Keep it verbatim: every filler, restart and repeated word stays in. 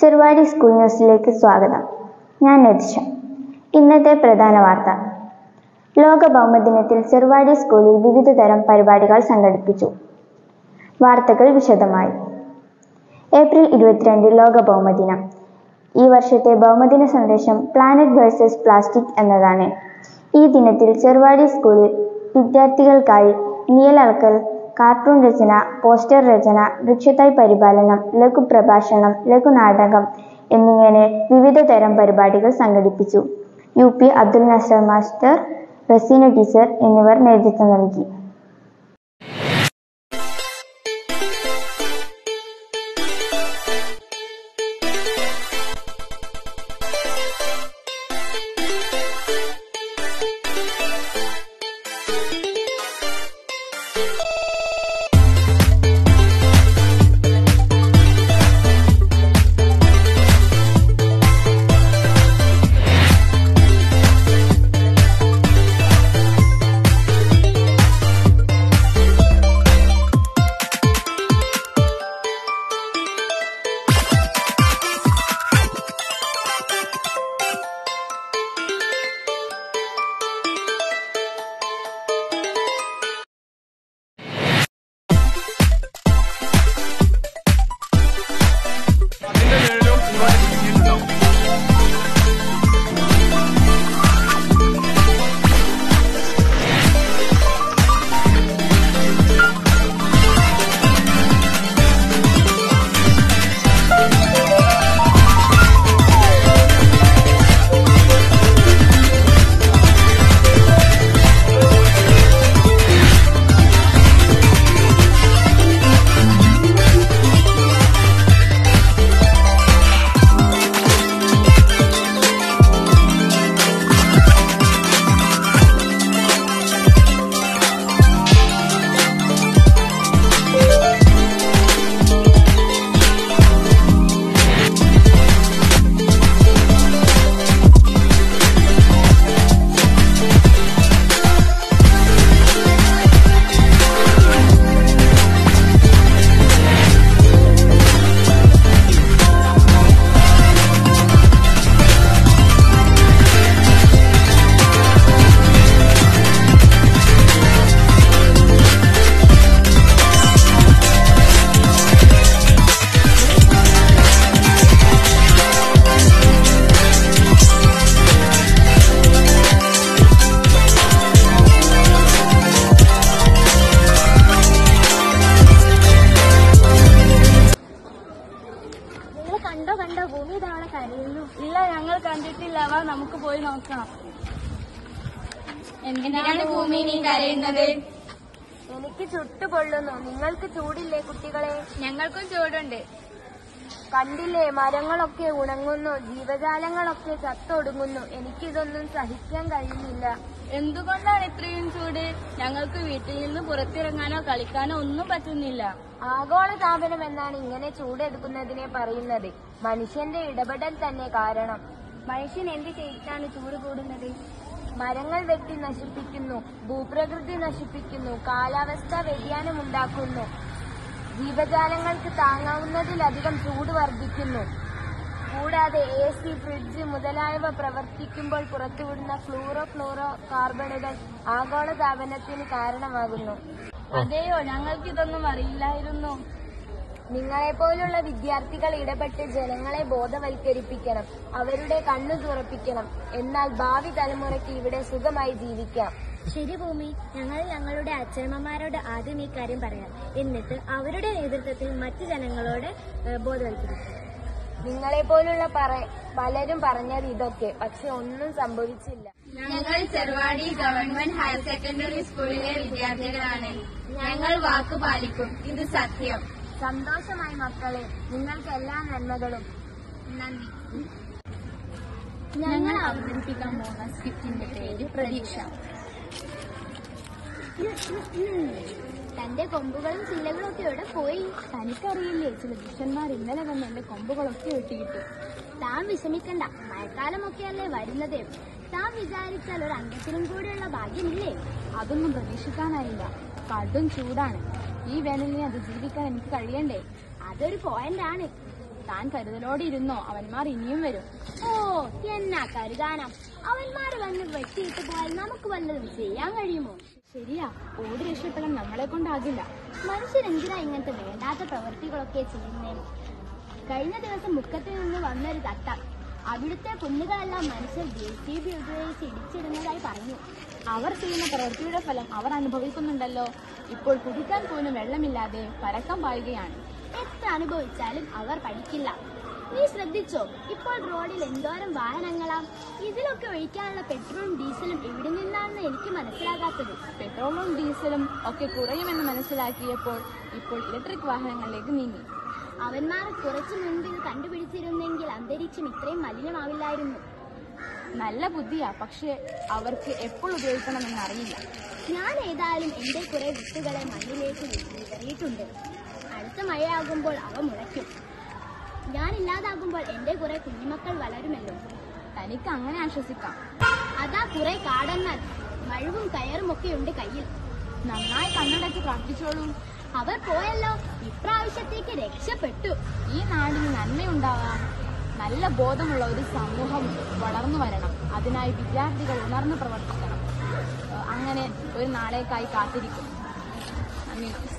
Cheruvadi school ന്യൂസിലേക്ക് സ്വാഗതം. ഞാൻ നദിഷ. ഇന്നത്തെ പ്രധാന വാർത്ത: ലോക ഭൗമദിനത്തിൽ ചെറുവാടി സ്കൂളിൽ വിവിധ തരം പരിപാടികൾ സംഘടിപ്പിച്ചു. വാർത്തകൾ വിശദമായി. ഏപ്രിൽ ഇരുപത്തിരണ്ട് ലോക ഭൗമദിനം. ഈ വർഷത്തെ ഭൗമദിന സന്ദേശം പ്ലാനറ്റ് വേഴ്സസ് പ്ലാസ്റ്റിക് എന്നതാണ്. ഈ ദിനത്തിൽ ചെറുവാടി സ്കൂളിൽ വിദ്യാർത്ഥികൾക്കായി നിഴലളക്കൽ, കാർട്ടൂൺ രചന, പോസ്റ്റർ രചന, വൃക്ഷത്തൈ പരിപാലനം, ലഘുപ്രഭാഷണം, ലഘുനാടകം എന്നിങ്ങനെ വിവിധ തരം പരിപാടികൾ സംഘടിപ്പിച്ചു. U P Abdul Nasar master, Raseena teacher എന്നിവർ നേതൃത്വം നൽകി. കണ്ടോ കണ്ടോ ഭൂമി ഇതവളെ കരയുന്നു. ഇല്ല, ഞങ്ങൾ കണ്ടിട്ടില്ല. വാ നമുക്ക് പോയി നോക്കാം. എന്തിനാണ് ഭൂമി നീ കരയുന്നത്? എനിക്ക് ചുട്ടുപൊള്ളുന്നു. നിങ്ങൾക്ക് ചൂടില്ലേ കുട്ടികളെ? ഞങ്ങൾക്കും ചൂടുണ്ട്. കണ്ടില്ലേ, മരങ്ങളൊക്കെ ഉണങ്ങുന്നു, ജീവജാലങ്ങളൊക്കെ ചത്തൊടുങ്ങുന്നു. എനിക്കിതൊന്നും സഹിക്കാൻ കഴിയുന്നില്ല. എന്തുകൊണ്ടാണ് ഇത്രയും ചൂട്? ഞങ്ങൾക്ക് വീട്ടിൽ നിന്ന് പുറത്തിറങ്ങാനോ കളിക്കാനോ ഒന്നും പറ്റുന്നില്ല. ആഗോള താപനം എന്നാണ് ഇങ്ങനെ ചൂടെടുക്കുന്നതിനെ പറയുന്നത്. മനുഷ്യന്റെ ഇടപെടൽ തന്നെ കാരണം. മനുഷ്യൻ എന്ത് ചെയ്തിട്ടാണ് ചൂട് കൂടുന്നത്? മരങ്ങൾ വെട്ടി നശിപ്പിക്കുന്നു, ഭൂപ്രകൃതി നശിപ്പിക്കുന്നു, കാലാവസ്ഥാ വ്യതിയാനം ഉണ്ടാക്കുന്നു, ജീവജാലങ്ങൾക്ക് താങ്ങാവുന്നതിലധികം ചൂട് വർദ്ധിക്കുന്നു. കൂടാതെ എ സി, ഫ്രിഡ്ജ് മുതലായവ പ്രവർത്തിക്കുമ്പോൾ പുറത്തുവിടുന്ന ഫ്ലൂറോ ഫ്ലൂറോ കാർബണുകൾ ആഗോളതാപനത്തിന് കാരണമാകുന്നു. അതെയോ, ഞങ്ങൾക്കിതൊന്നും അറിയില്ലായിരുന്നു. നിങ്ങളെപ്പോലുള്ള വിദ്യാർത്ഥികൾ ഇടപെട്ട് ജനങ്ങളെ ബോധവൽക്കരിപ്പിക്കണം, അവരുടെ കണ്ണു തുറപ്പിക്കണം. എന്നാൽ ഭാവി തലമുറയ്ക്ക് ഇവിടെ സുഖമായി ജീവിക്കാം. ശരി ഭൂമി, ഞങ്ങൾ ഞങ്ങളുടെ അച്ഛനമ്മമാരോട് ആദ്യം ഈ കാര്യം പറയാം. എന്നിട്ട് അവരുടെ നേതൃത്വത്തിൽ മറ്റു ജനങ്ങളോട് ബോധവൽക്കരിക്കും. നിങ്ങളെപ്പോലുള്ള പലരും പറഞ്ഞത് ഇതൊക്കെ, പക്ഷെ ഒന്നും സംഭവിച്ചില്ല. ഞങ്ങൾ ചെറുവാടി ഗവൺമെന്റ് ഹയർ സെക്കൻഡറി സ്കൂളിലെ വിദ്യാർത്ഥികളാണ്. ഞങ്ങൾ വാക്കു പാലിക്കും, ഇത് സത്യം. സന്തോഷമായി മക്കളെ, നിങ്ങൾക്ക് എല്ലാ നന്മകളും. നന്ദി. ഞങ്ങൾ അവതരിപ്പിക്കാൻ പോകുന്ന സ്ക്രിപ്റ്റിന്റെ പേര് പ്രതീക്ഷ. തന്റെ കൊമ്പുകളും ചില്ലകളും ഒക്കെ എവിടെ പോയി? തനിക്കറിയില്ലേ, ചില ദുഷ്ടന്മാർ ഇന്നലെ വന്ന് എന്റെ കൊമ്പുകളൊക്കെ വെട്ടിയിട്ടു. താൻ വിഷമിക്കണ്ട, മഴക്കാലമൊക്കെയല്ലേ വരുന്നത്. താൻ വിചാരിച്ചാൽ ഒരു അംഗത്തിനും കൂടെയുള്ള ഭാഗ്യമില്ലേ? അതൊന്നും പ്രതീക്ഷിക്കാനായില്ല. കടും ചൂടാണ്. ഈ വേനലിനെ അത് ജീവിക്കാൻ എനിക്ക് കഴിയണ്ടേ? അതൊരു പോയിന്റാണ്. താൻ കരുതലോടെ ഇരുന്നോ, അവന്മാർ ഇനിയും വരും. ഓ എന്നാ കരുതാനം, അവന്മാർ വന്ന് വെട്ടിയിട്ട് പോയാൽ നമുക്ക് വല്ലതും ചെയ്യാൻ കഴിയുമോ? ശരിയാ, ഓടി രക്ഷപ്പെടാൻ നമ്മളെ കൊണ്ടാകില്ല. മനുഷ്യരെന്തിനാ ഇങ്ങനത്തെ വേണ്ടാത്ത പ്രവൃത്തികളൊക്കെ ചെയ്യുന്നേ? കഴിഞ്ഞ ദിവസം മുക്കത്തിൽ നിന്ന് വന്നൊരു തട്ട അവിടുത്തെ കുന്നുകളെല്ലാം മനുഷ്യർ ജെ സി ബി ഉപയോഗിച്ച് ഇടിച്ചിടുന്നതായി പറഞ്ഞു. അവർ ചെയ്യുന്ന പ്രവൃത്തിയുടെ ഫലം അവർ അനുഭവിക്കുന്നുണ്ടല്ലോ. ഇപ്പോൾ കുടിക്കാൻ പോലും വെള്ളമില്ലാതെ പരക്കം പായുകയാണ്. എത്ര അനുഭവിച്ചാലും അവർ പഠിക്കില്ല. നീ ശ്രദ്ധിച്ചോ, ഇപ്പോൾ റോഡിൽ എന്തോരം വാഹനങ്ങളാ. ഇതിലൊക്കെ ഒഴിക്കാനുള്ള പെട്രോളും ഡീസലും എവിടെ നിന്നാണെന്ന് എനിക്ക് മനസ്സിലാകാത്തത്. പെട്രോളും ഡീസലും ഒക്കെ കുറയുമെന്ന് മനസ്സിലാക്കിയപ്പോൾ ഇപ്പോൾ ഇലക്ട്രിക് വാഹനങ്ങളിലേക്ക് നീങ്ങി. അവന്മാർ കുറച്ചു മുൻപ് ഇത് കണ്ടുപിടിച്ചിരുന്നെങ്കിൽ അന്തരീക്ഷം ഇത്രയും മലിനമാവില്ലായിരുന്നു. നല്ല ബുദ്ധിയാ, പക്ഷെ അവർക്ക് എപ്പോൾ ഉപയോഗിക്കണമെന്ന് അറിയില്ല. ഞാൻ ഏതായാലും എന്റെ കുറെ വിത്തുകളെ മണ്ണിലേക്ക് വിതറിയിട്ടുണ്ട്. അടുത്ത മഴയാകുമ്പോൾ അവ മുളയ്ക്കും. ഞാൻ ഇല്ലാതാകുമ്പോൾ എന്റെ കുറെ കുഞ്ഞുമക്കൾ വളരുമല്ലോ. തനിക്ക് അങ്ങനെ ആശ്വസിക്കാം. അതാ കുറെ കാടന്നാൽ മഴവും കയറും ഒക്കെ ഉണ്ട് കയ്യിൽ. നന്നായി കണ്ണടച്ച് പ്രാർത്ഥിച്ചോളൂ. അവർ പോയല്ലോ, ഇപ്രാവശ്യത്തേക്ക് രക്ഷപ്പെട്ടു. ഈ നാടിന് നന്മയുണ്ടാവാൻ നല്ല ബോധമുള്ള ഒരു സമൂഹം വളർന്നു വരണം. അതിനായി വിദ്യാർത്ഥികൾ ഉണർന്നു പ്രവർത്തിക്കണം. അങ്ങനെ ഒരു നാളേക്കായി കാത്തിരിക്കും. നന്ദി.